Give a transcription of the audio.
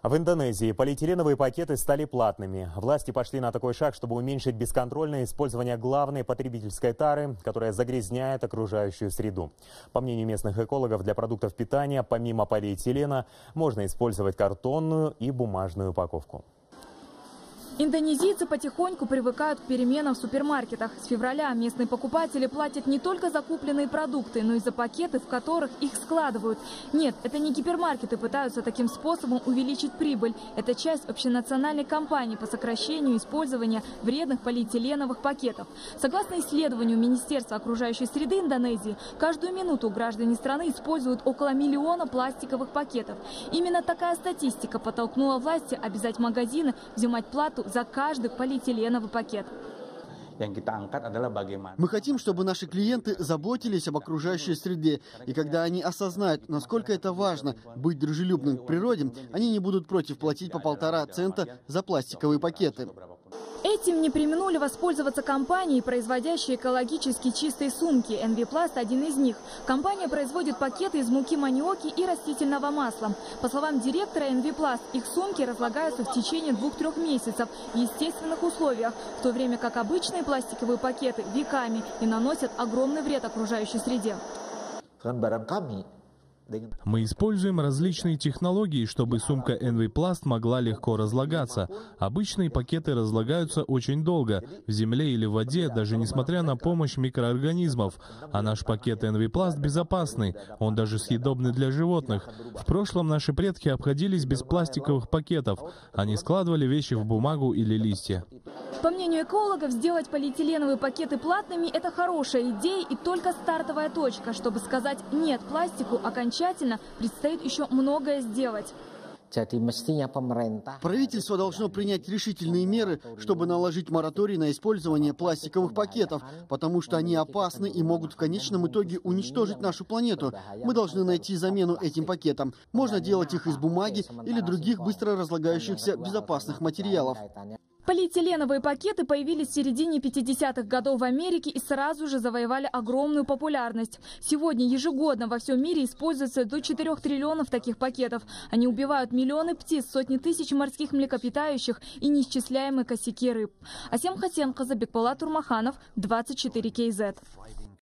В Индонезии полиэтиленовые пакеты стали платными. Власти пошли на такой шаг, чтобы уменьшить бесконтрольное использование главной потребительской тары, которая загрязняет окружающую среду. По мнению местных экологов, для продуктов питания помимо полиэтилена можно использовать картонную и бумажную упаковку. Индонезийцы потихоньку привыкают к переменам в супермаркетах. С февраля местные покупатели платят не только за купленные продукты, но и за пакеты, в которых их складывают. Нет, это не гипермаркеты пытаются таким способом увеличить прибыль. Это часть общенациональной кампании по сокращению использования вредных полиэтиленовых пакетов. Согласно исследованию Министерства окружающей среды Индонезии, каждую минуту граждане страны используют около 1 миллиона пластиковых пакетов. Именно такая статистика подтолкнула власти обязать магазины взимать плату за каждый полиэтиленовый пакет. Мы хотим, чтобы наши клиенты заботились об окружающей среде. И когда они осознают, насколько это важно быть дружелюбным к природе, они не будут против платить по 1,5 цента за пластиковые пакеты. Этим не преминули воспользоваться компании, производящие экологически чистые сумки. Enviplast – один из них. Компания производит пакеты из муки маниоки и растительного масла. По словам директора Enviplast, их сумки разлагаются в течение 2-3 месяцев в естественных условиях, в то время как обычные пластиковые пакеты веками и наносят огромный вред окружающей среде. Мы используем различные технологии, чтобы сумка Enviplast могла легко разлагаться. Обычные пакеты разлагаются очень долго, в земле или в воде, даже несмотря на помощь микроорганизмов. А наш пакет Enviplast безопасный, он даже съедобный для животных. В прошлом наши предки обходились без пластиковых пакетов. Они складывали вещи в бумагу или листья. По мнению экологов, сделать полиэтиленовые пакеты платными – это хорошая идея и только стартовая точка. Чтобы сказать «нет» пластику, окончательно предстоит еще многое сделать. Правительство должно принять решительные меры, чтобы наложить мораторий на использование пластиковых пакетов, потому что они опасны и могут в конечном итоге уничтожить нашу планету. Мы должны найти замену этим пакетам. Можно делать их из бумаги или других быстро разлагающихся безопасных материалов. Полиэтиленовые пакеты появились в середине 50-х годов в Америке и сразу же завоевали огромную популярность. Сегодня ежегодно во всем мире используется до 4 триллионов таких пакетов. Они убивают миллионы птиц, сотни тысяч морских млекопитающих и неисчисляемые косяки рыб. Асем Хасен, Казабекболат Турмаханов, 24 КЗ.